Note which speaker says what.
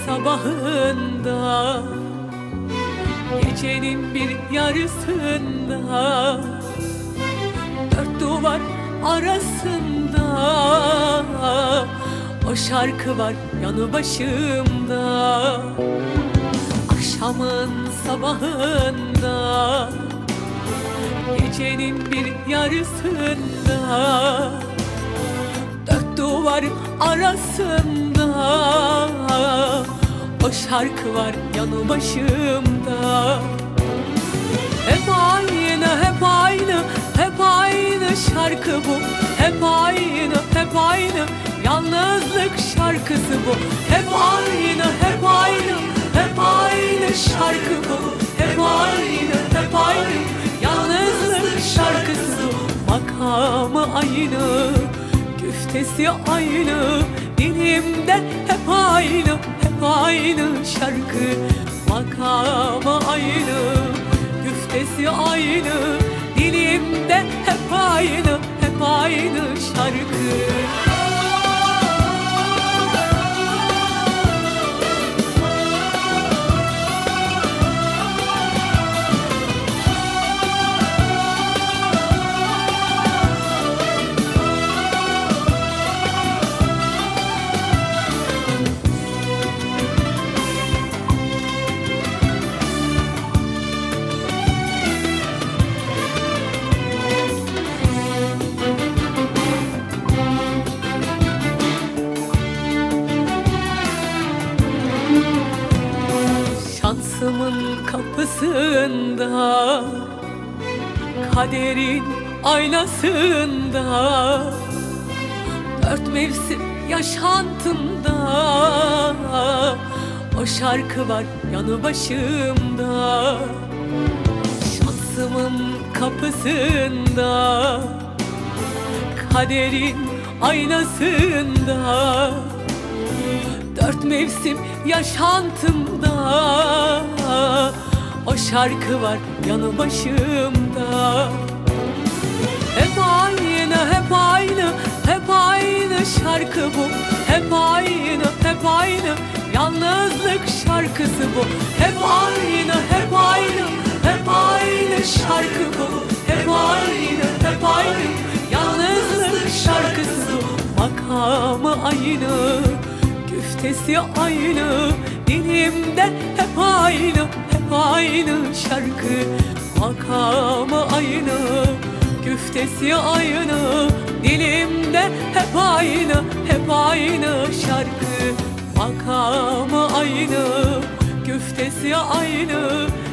Speaker 1: sabahında, gecenin bir yarısında, dört duvar arasında o şarkı var yanı başımda. Akşamın sabahında, gecenin bir yarısında, dört duvar arasında o şarkı var yanı başımda. Hep aynı, hep aynı, hep aynı şarkı bu. Hep aynı, hep aynı, yalnızlık şarkısı bu. Hep aynı, hep aynı, hep aynı şarkı bu. Hep aynı, hep aynı, yalnızlık şarkısı bu. Makamı aynı, güftesi aynı, dilimde hep aynı, hep aynı şarkı. Makamı aynı, güftesi aynı, dilimde hep aynı, hep aynı şarkı. Şansımın kapısında, kaderin aynasında, dört mevsim yaşantımda o şarkı var yanı başımda. Şansımın kapısında, kaderin aynasında, dört mevsim yaşantımda o şarkı var yanı başımda. Hep aynı, hep aynı, hep aynı şarkı bu. Hep aynı, hep aynı, yalnızlık şarkısı bu. Hep aynı, hep aynı, hep aynı şarkı bu. Hep aynı, hep aynı, yalnızlık şarkısı bu. Makamı aynı, güftesi aynı, dilimde hep aynı, hep aynı şarkı. Makamı aynı, güftesi aynı, dilimde hep aynı, hep aynı şarkı. Makamı aynı, güftesi aynı,